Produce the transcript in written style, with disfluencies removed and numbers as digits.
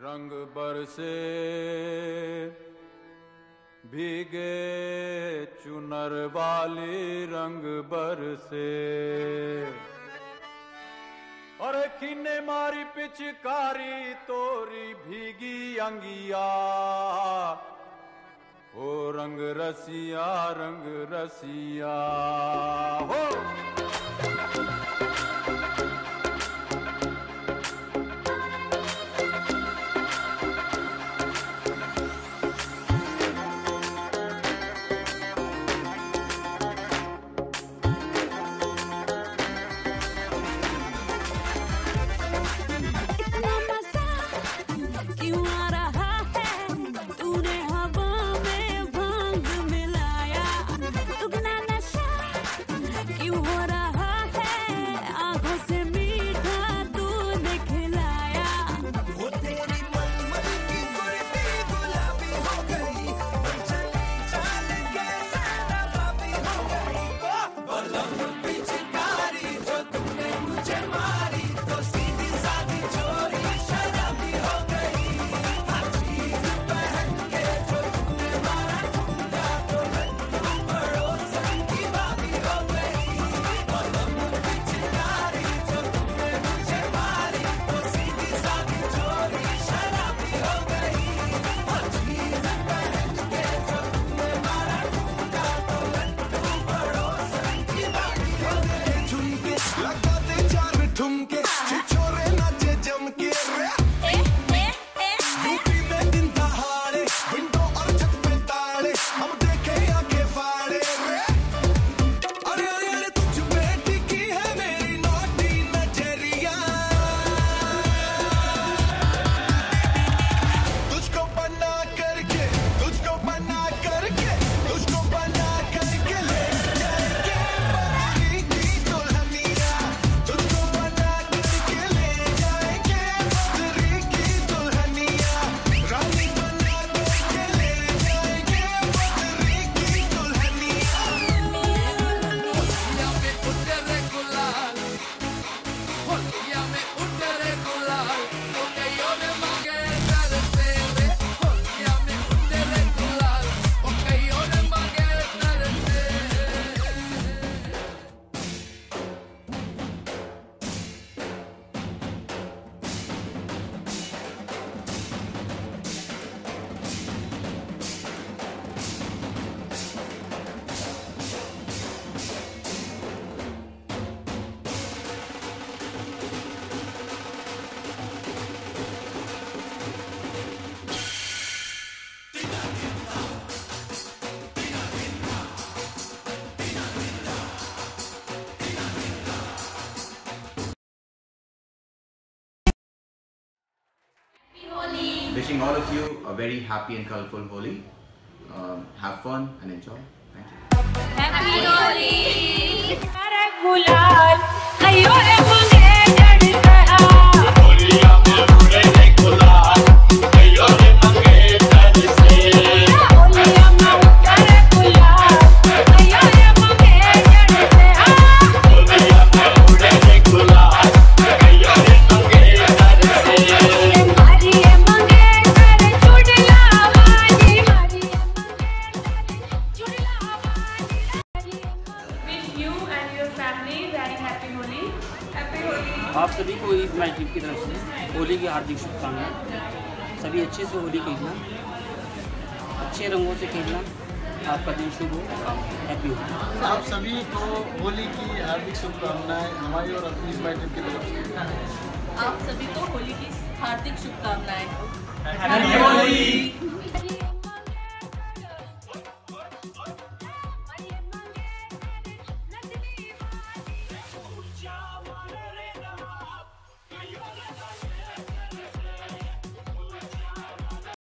रंग बरसे भीगे चुनर वाली रंग बरसे, और किन्ने मारी पिचकारी तोरी भीगी अंगिया, ओ रंग रसिया हो। Wishing all of you a very happy and colorful Holi. Have fun and enjoy. Thank you. Happy Holi! आप सभी को इस मैच टीम की तरफ से होली की हार्दिक शुभकामनाएं। सभी अच्छे से होली खेलना, अच्छे रंगों से खेलना, आपका दिन शुभ हो, हैप्पी हो। आप सभी को होली की हार्दिक शुभकामनाएं हमारी और अपनी इस मैच टीम की तरफ से। आप सभी को होली की हार्दिक शुभकामनाएं। हैप्पी होली।